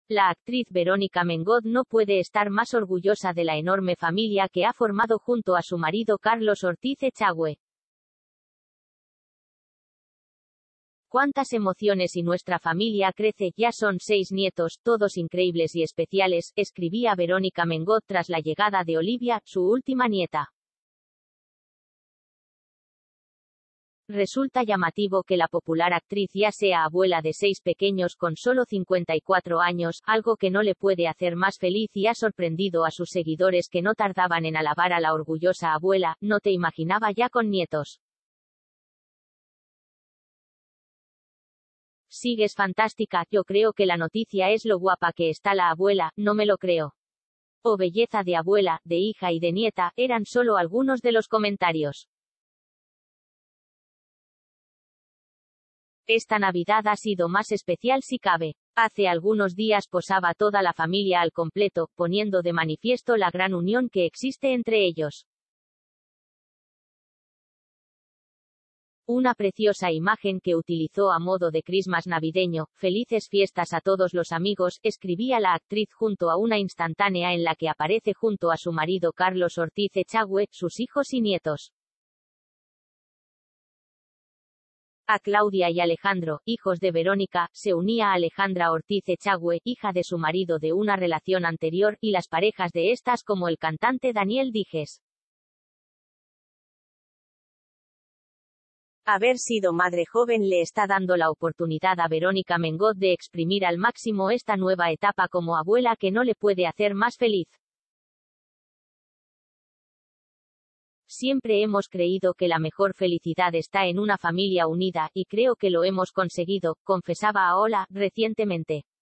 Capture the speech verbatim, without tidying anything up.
La actriz Verónica Mengot no puede estar más orgullosa de la enorme familia que ha formado junto a su marido Carlos Ortiz Echagüe. Cuántas emociones y nuestra familia crece, ya son seis nietos, todos increíbles y especiales, escribía Verónica Mengot tras la llegada de Olivia, su última nieta. Resulta llamativo que la popular actriz ya sea abuela de seis pequeños con solo cincuenta y cuatro años, algo que no le puede hacer más feliz y ha sorprendido a sus seguidores que no tardaban en alabar a la orgullosa abuela. No te imaginaba ya con nietos. Sigues fantástica, yo creo que la noticia es lo guapa que está la abuela, no me lo creo. Oh belleza de abuela, de hija y de nieta, eran solo algunos de los comentarios. Esta Navidad ha sido más especial si cabe. Hace algunos días posaba toda la familia al completo, poniendo de manifiesto la gran unión que existe entre ellos. Una preciosa imagen que utilizó a modo de Christmas navideño. Felices fiestas a todos los amigos, escribía la actriz junto a una instantánea en la que aparece junto a su marido Carlos Ortiz Echagüe, sus hijos y nietos. A Claudia y Alejandro, hijos de Verónica, se unía Alejandra Ortiz Echagüe, hija de su marido de una relación anterior, y las parejas de estas como el cantante Daniel Dijes. Haber sido madre joven le está dando la oportunidad a Verónica Mengot de exprimir al máximo esta nueva etapa como abuela que no le puede hacer más feliz. Siempre hemos creído que la mejor felicidad está en una familia unida, y creo que lo hemos conseguido, confesaba a Hola recientemente.